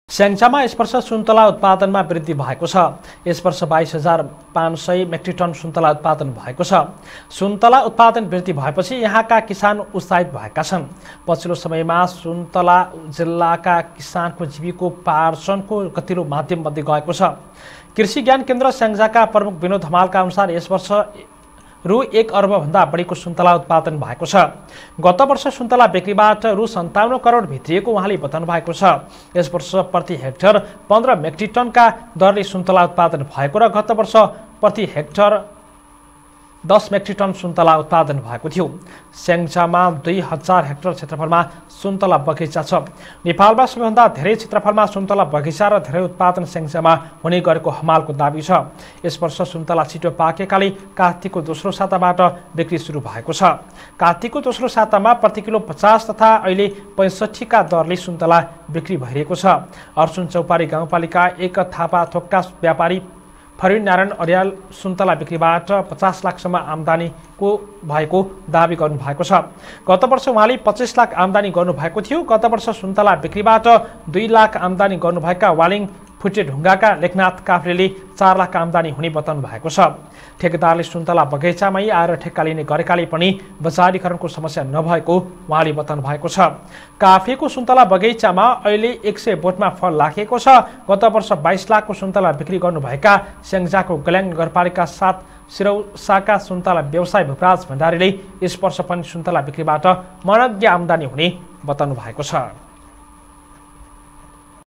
स्याङ्जामा यस वर्ष सुन्तला उत्पादनमा वृद्धि भएको छ। यस वर्ष 22,500 मेट्रिक टन सुन्तला उत्पादन भएको छ। सुन्तला उत्पादन वृद्धि भएपछि यहाँका किसान उत्साहित भएका छन्। पछिल्लो समयमा सुन्तला जिल्लाका किसानको जीविकोपार्जनको गतिलो माध्यम बन्दै गएको छ। कृषि ज्ञान केन्द्र स्याङ्जाका प्रमुख विनोद हमालका अनुसार यस वर्ष रु 1 अर्बभन्दा बढीको सुन्तला उत्पादन भएको छ। गत वर्ष सुन्तला बिक्रीबाट रु 57 करोड भित्रिएको उहाँले बताउनु भएको छ। यस वर्ष प्रति हेक्टर 15 मेट्रिक टनका दरले सुन्तला उत्पादन भएको र गत वर्ष प्रति हेक्टर 10 मेट्रिक टन सुन्तला उत्पादन भएको थियो। स्याङ्जामा 2000 हेक्टर क्षेत्रफलमा सुन्तला बगैँचा छ। नेपालमा सबैभन्दा धेरै क्षेत्रफलमा सुन्तला बगैँचा र धेरै उत्पादन स्याङ्जामा हुने गरेको हमालको दाबी छ। यस वर्ष सुन्तला छिटो पाकेकाले कार्तिकको दोस्रो साताबाट बिक्री सुरु भएको छ। कार्तिकको दोस्रो सातामा प्रति किलो 50 तथा अहिले 65 का दरले सुन्तला बिक्री भइरहेको छ। अर्जुन चौपारी गाउँपालिका 1 थापा थोकका व्यापारी फरिनारायण अर्याल सुन्तला बिक्रीबाट 50 लाखसम्म आम्दानीको भएको दावी गर्नुभएको छ। गत वर्ष उहाँले 25 लाख आम्दानी गर्नुभएको थियो। गत वर्ष सुन्तला बिक्रीबाट 2 लाख आम्दानी गर्नुभएका वालिङ फुटे ढुङ्गाका लेखनाथ काफ्रेले 4 लाख आम्दानी हुने बताउनु भएको छ। ठेकेदारले सुन्तला बगैँचामै आएर ठेक्का लिने गरेकाले पनि बजारीकरणको समस्या नभएको उहाँले बताउनु भएको छ। काफेको सुन्तला बगैँचामा अहिले 100 बोटमा फल लागेको छ। गत वर्ष 22 लाखको सुन्तला बिक्री गर्नुभएका स्याङ्जाको गल्याङ नगरपालिका 7 सिरौसाका सुन्तला व्यवसायी भूपराज भण्डारीले यस वर्ष पनि सुन्तला बिक्रीबाट मनज्ञ आम्दानी हुने बताउनु भएको छ।